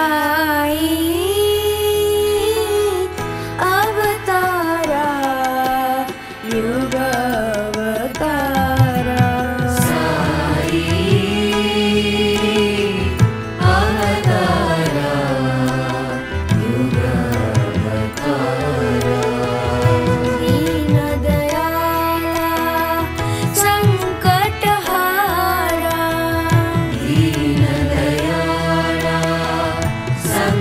साई अवतारा युग अवतारा साई अवतारा युग अवतारा दीन दयाला संकटहारा दीन दयाला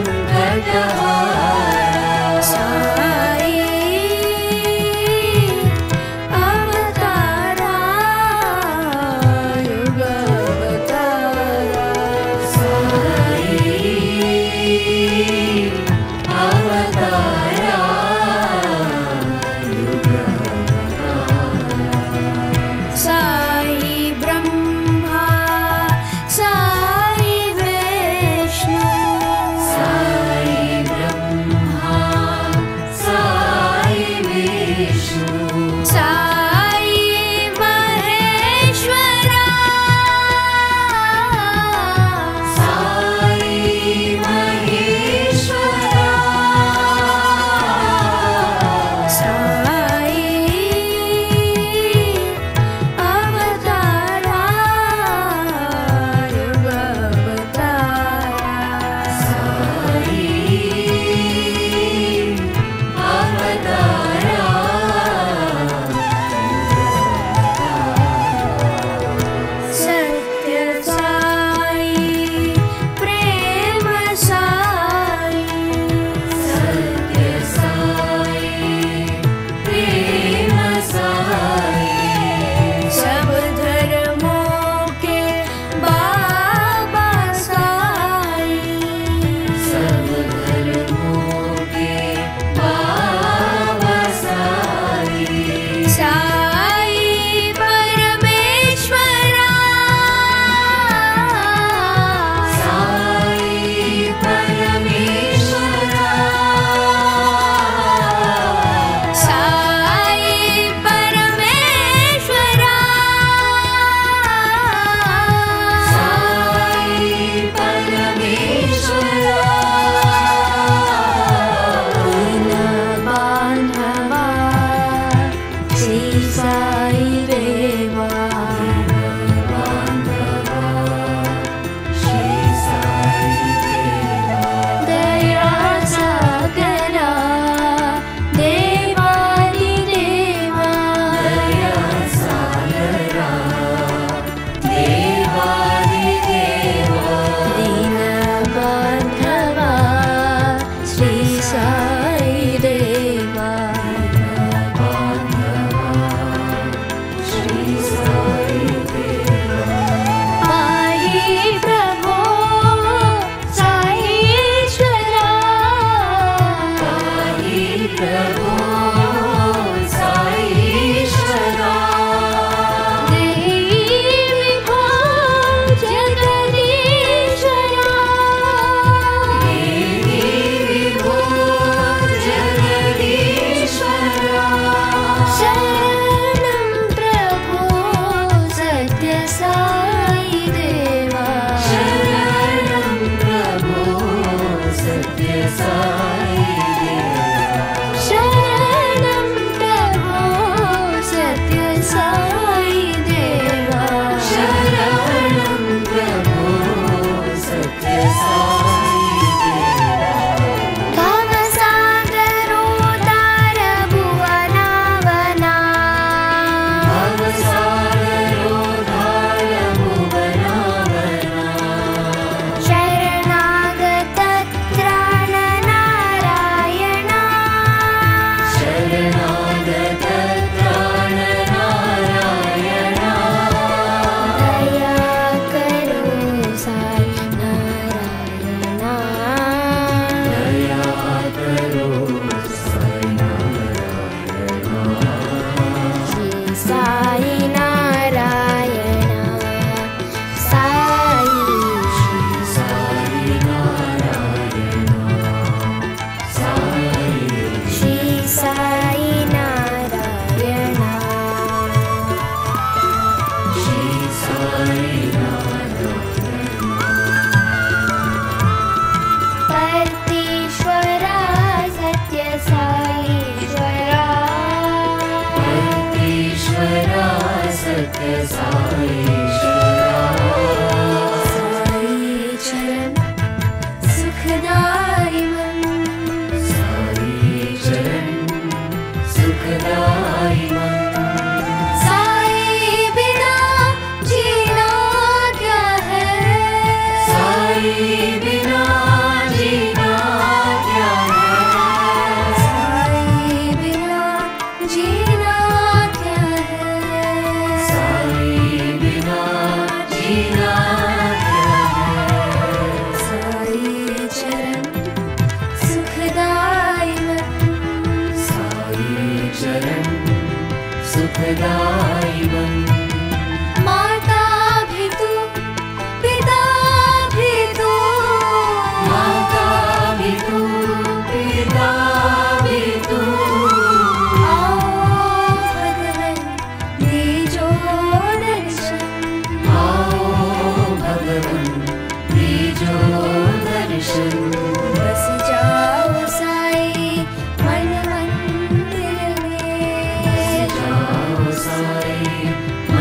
माता भी तू, पिता भी तू, माता भी तू, पिता भी तू। आओ भगवन दीजो दर्शन, आओ भगवन दीजो दर्शन। बस जाओ साई मन मंदिर में, जाओ साई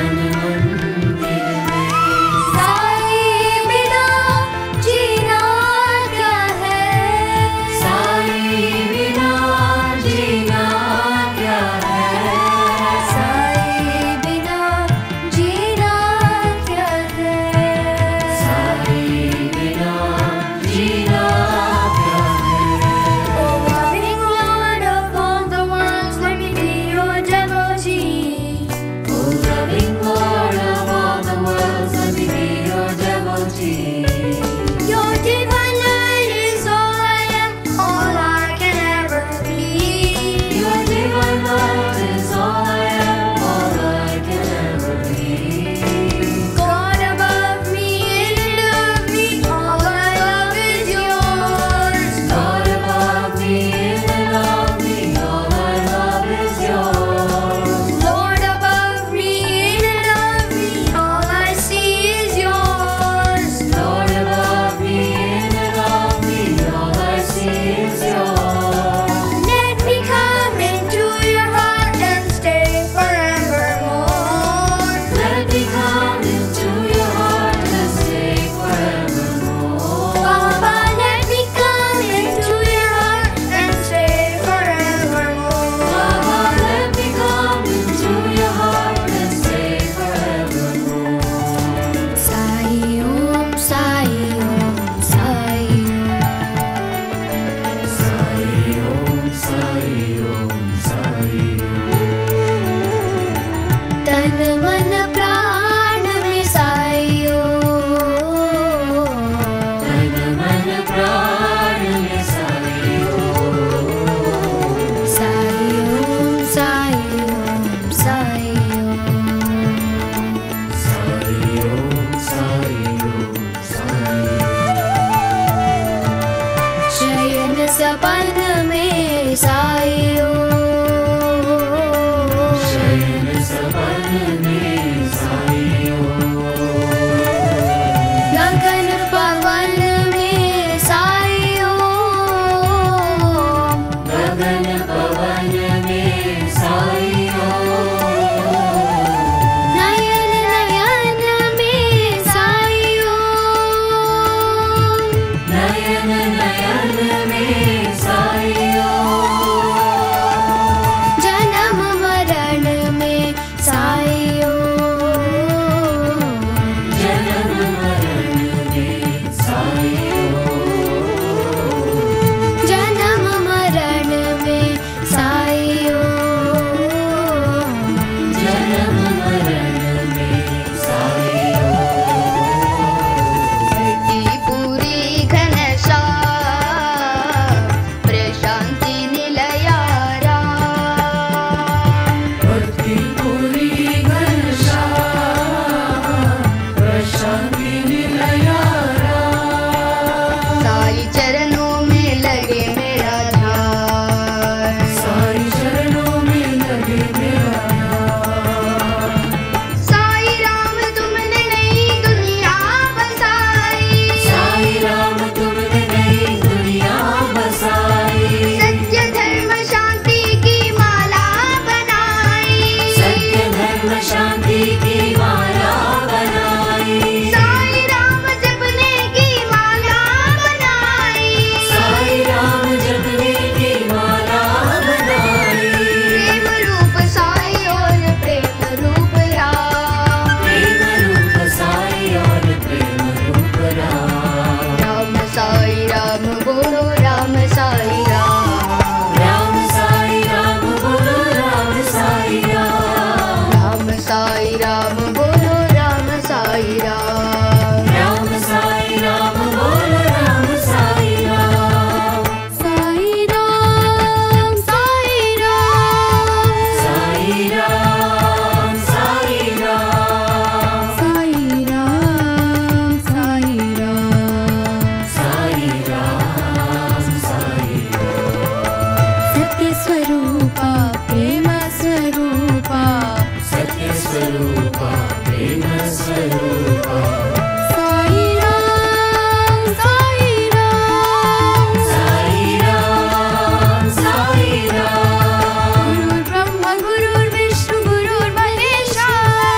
स्वरूपा प्रेम स्वरूपा सत्य स्वरूपा प्रेम स्वरूपा साई राम साई राम साई राम साई राम गुरुर्ब्रह्मा गुरुर्विष्णु गुरुर्महेशा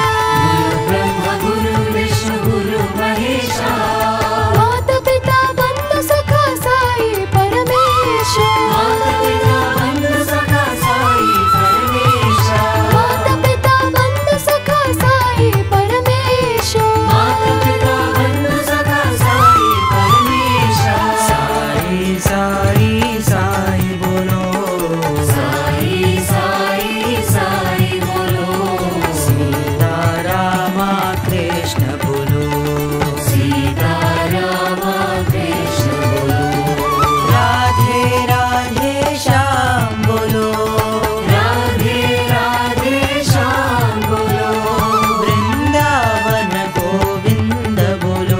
ब्रह्म गुरु विष्णु गुरु महेशा माता पिता बंधु सखा साई परमेश माता पिता बंधु सखा साई परमेश माता पिता बंधु सखा साई परमेश माता पिता बंधु सखा साई परमेश साई साई साई बोलो साई साई साई बोलो सीता रामा कृष्ण बोलो सीता रामा कृष्ण बोलो राधे राधे श्याम बोलो राधे राधे श्याम बोलो वृंदावन गोविंद बोलो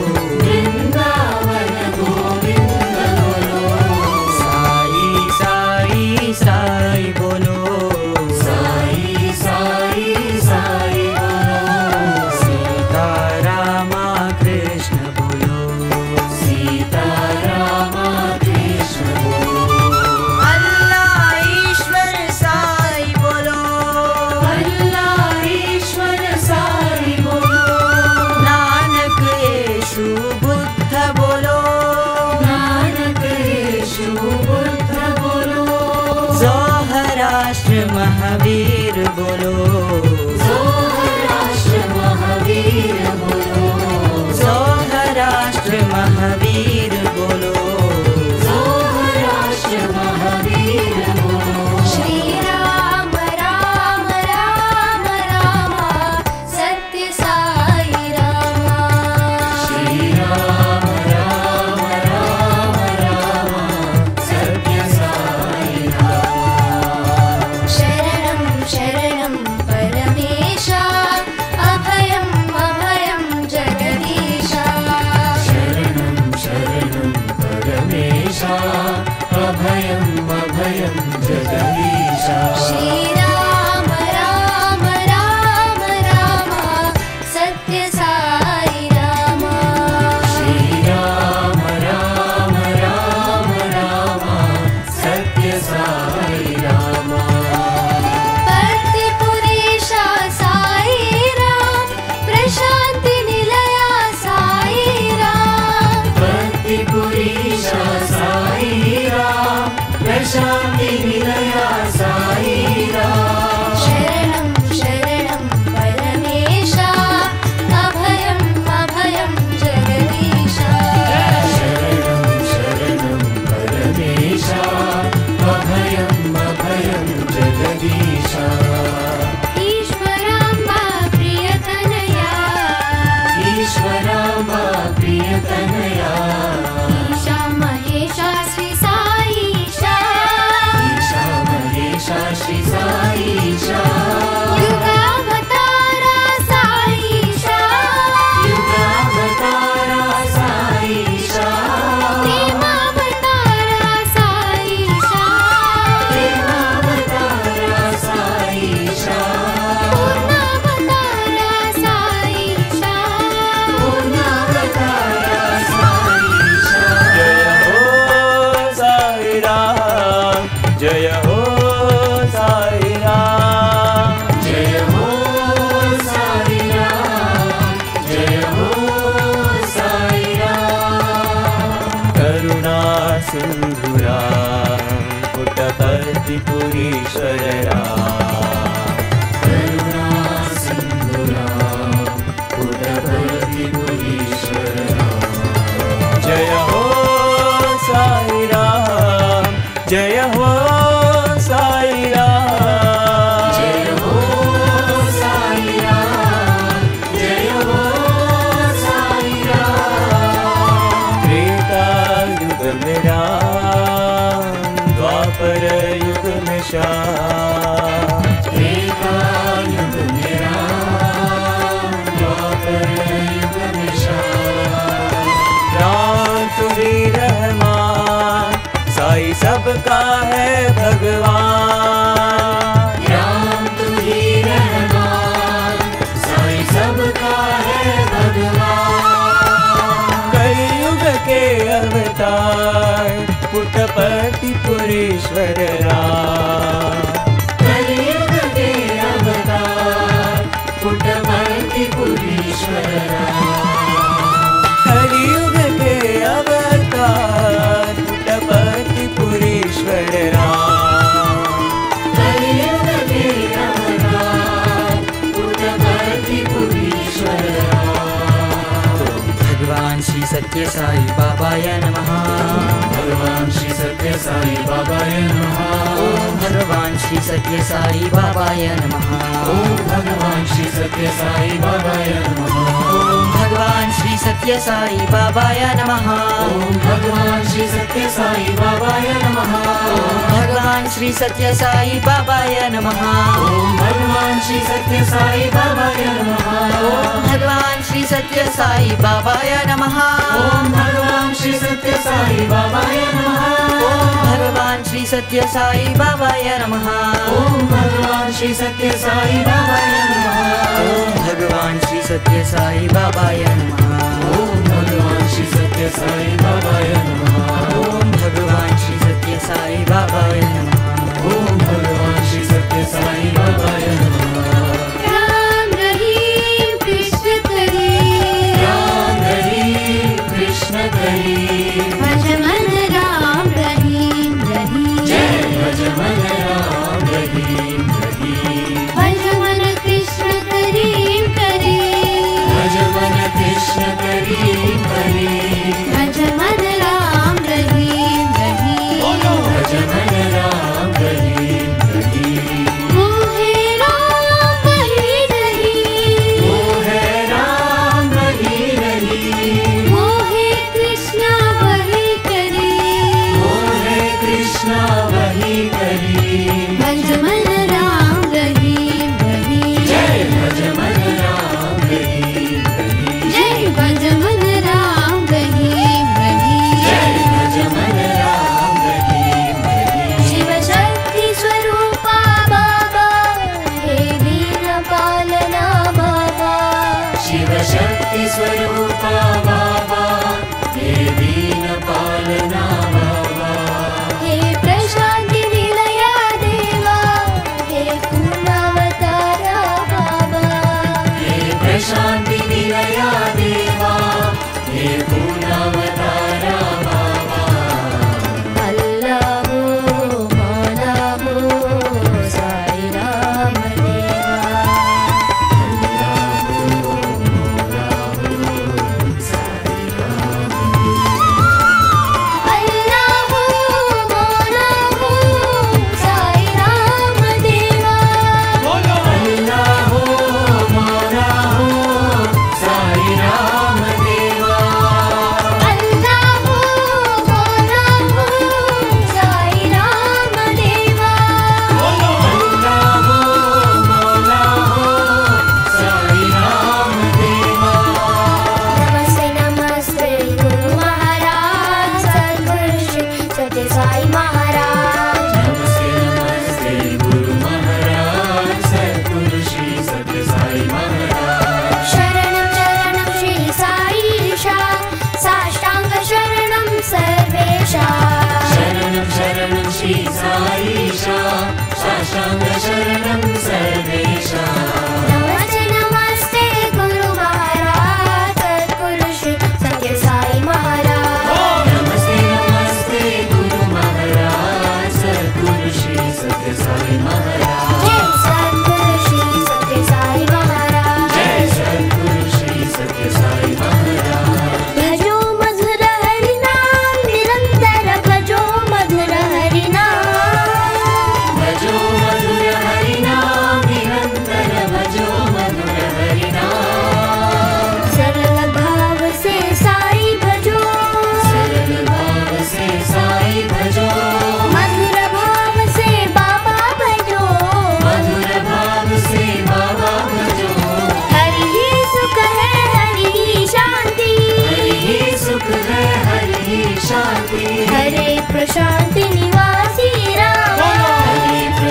वृंदावन गोविंद बोलो साई साई साई बोलो साई साई साई बोलो सीता रामा कृष्ण बोलो सीता रामा कृष्ण बोलो अल्लाह ईश्वर साई बोलो अल्लाह ईश्वर साई बोलो नानक येशु बुद्ध बोलो नानक येशु बुद्ध बोलो जोहराष्ट्र महावीर बोलो जोहराष्ट्र महावीर बोलो जोहराष्ट्र महावीर बोलो जोहराष्ट्र महावीर बोलो श्री राम राम राम राम सत्य साई राम श्री राम राम राम राम सत्य साई राम शरणं शरणं परमेशा अभयं अभयं जगदीशा शरणं शरणं परमेशा अभयं अभयं जगदीशा श्री राम राम राम राम सत्य साई राम श्री राम राम राम राम सत्य साई राम भक्तिपुरेशा साई राम प्रशान्ति निलया साई राम भक्तिपुरीशा साई राम प्रशान्ति निलया साई राम शरणं शरणं परमेशा अभयं अभयं जगदीशा शरणं शरणं परमेशा अभयं अभयं जगदीशा ईश्वराम्बा प्रियतनया ईश्वराम्बा प्रियतनया ईशा महेशा श्री साईशा ईशा महेशा श्री साईशा युगावतारा साईशा युगावतारा साईशा प्रेमावतारा साईशा प्रेमावतारा साईशा पूर्णावतारा साईशा पूर्णावतारा साईशा जय हो साई राम जय हो साई राम जय हो साई राम जय हो साई राम करुणा सिंधुरा पुटपति पुरीश्वर करुणा सिंधुरा पुटपति पुरीश्वर जय हो साई राम जय हो साई राम जय हो साई राम जय हो साई राम त्रेता युग में राम द्वापर युग में श्याम त्रेता युग में राम द्वापर युग में श्याम राम तुझी रहमान साई साई सबका है भगवान। राम तू ही रहमान, साई सबका है भगवान। कलयुग के अवतार पुटपति पुरीश्वर राम। कलयुग के अवतार पुटपति पुरीश्वर राम। कलयुग के अवतार पुटपति पुरीश्वर राम। कलयुग के अवतार पुटपति पुरीश्वर राम। भगवान श्री सत्य साई बाबाय नमः। भगवान श्री सत्य साई बाबाय नमः। ओम भगवान श्री सत्य साई बाबाय नमः। ओम भगवान श्री सत्य साई बाबाय नमः। ओम भगवान श्री सत्य साई बाबाय नमः। ओम भगवान श्री सत्य साई बाबाय नमः। ओम भगवान श्री सत्य साई बाबाय नमः। ओम भगवान श्री सत्य साई बाबाय नमः। ओम भगवान श्री सत्य साई बाबाय नमः। ओम भगवान श्री सत्य साई बाबाय नमः। ओम भगवान श्री सत्य साई बाबाय नमः। ओम भगवान श्री सत्य साई बाबाय नमः। ओम भगवान श्री सत्य साई बाबाय नमः। ओम भगवान श्री सत्य साई बाबाय नमः। ओम भगवान श्री सत्य साई बाबाय नमः। ओम भगवान श्री सत्य साई बाबाय नमः। राम रहीम कृष्ण करीम, राम रहीम कृष्ण करीम, भज मन राम रहीम रहीम। जय भज मन राम रहीम रहीम। भज मन कृष्ण करीम करीम, भज मन कृष्ण करीम करीम। भज मन राम रहीम रहीम। भज मन राम रहीम रहीम। वो है राम वही रहीम, वो है राम वही रहीम। वो है कृष्ण वही करीम। वो है कृष्ण वही करीम। भज मन राम रहीम रहीम। जय भज मन राम रहीम रहीम। जय भज मन राम रहीम रहीम। जय भज मन राम रहीम रहीम। शिव शक्ति स्वरूपा बाबा, हे दीन पालना बाबा। शिव शक्ति स्वरूपा बाबा, हे दीन पालना बाबा। हे प्रशांति निलया देवा, हे पूर्णावतारा बाबा। हे प्रशांति निलया देवा, हे पूर्णावतारा बाबा। अल्लाह हो मौला हो साई राम देवा। अल्लाह हो मौला हो साई राम देवा। अल्लाह हो मौला हो साई राम देवा। अल्लाह हो मौला हो साई राम देवा। अल्लाह हो मौला हो साई राम देवा। नमस्ते नमस्ते गुरु महाराज, सद्गुरु श्री सत्य साई महाराज। नमस्ते नमस्ते गुरु महाराज, सद्गुरु श्री सत्य साई महाराज। शरणं शरणं श्री साईशा, साष्टांग शरणं सर्वेशा। शरणं शरणं श्री साईशा, साष्टांग शरणं सर्वेशा। नमस्ते नमस्ते गुरु महाराज, सद्गुरु श्री सत्य साई महाराज। नमस्ते नमस्ते गुरु महाराज, सद्गुरु श्री सत्य साई महाराज। जय सद्गुरु श्री सत्य साई महाराज। जय सद्गुरु श्री सत्य साई महाराज। भजो मधुर हरि नाम, निरंतर भजो मधुर हरि नाम। भजो मधुर हरि नाम, निरंतर भजो मधुर हरि नाम। सरल भाव से साई भजो, सरल भाव से साई भजो। मधुर भाव से बाबा भजो।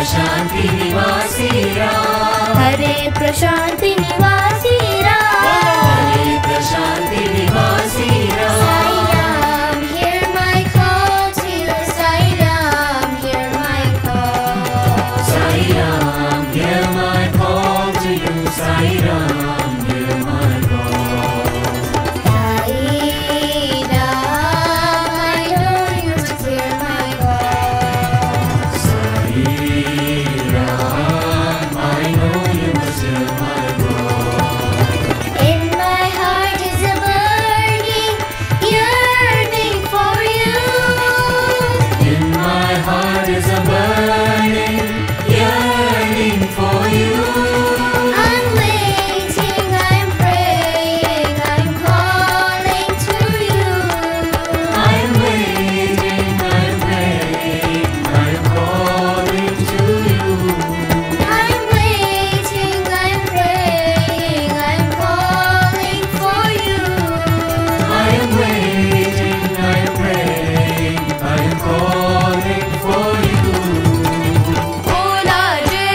प्रशांति निवासी राम हरे प्रशांति निवासी राम हरे प्रशांति निवासी Ram Sai Ram, hear my call to you. Sai Ram, hear my call. Sai Ram, hear my call to you. Sai Ram, hear my call. Sai Ram, I know you must hear my call. Sai Ram, I know you must hear my call. In my heart is a burning, yearning for you. In my heart is a burning yearning for you. I'm waiting, I'm praying, I'm calling to you. I'm waiting, I'm praying, I'm calling to you. I'm waiting, I'm praying, I'm calling for you. I'm waiting, I'm praying, I'm calling for you. बोला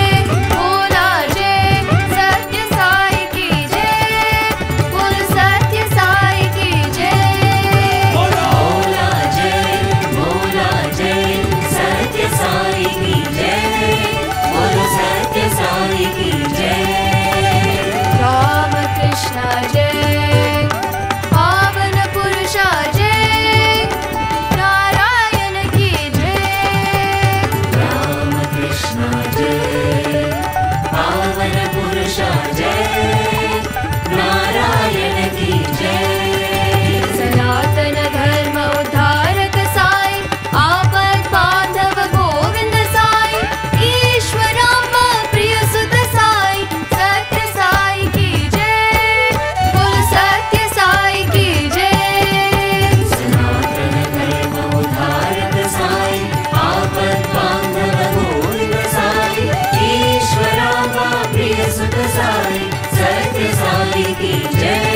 जय सत्य साई की जय बोल सत्य साई की जय बोला जय सत्य साई की जय बोलो सत्य साई की जय राम कृष्ण जय पावन पुरुषा जय नारायण की जय राम कृष्ण जय पावन पुरुष जय नारायण की जय सनातन धर्म उद्धारक साई आपद बांधव गोविंद साई ईश्वरामा प्रिय सुत साई सत्य साई की जय बोल सत्य साई की जय सनातन धर्म उद्धारक साई आपद बांधव गोविंद साई ईश्वरा प्रिय सुत साई सत्य साई की जय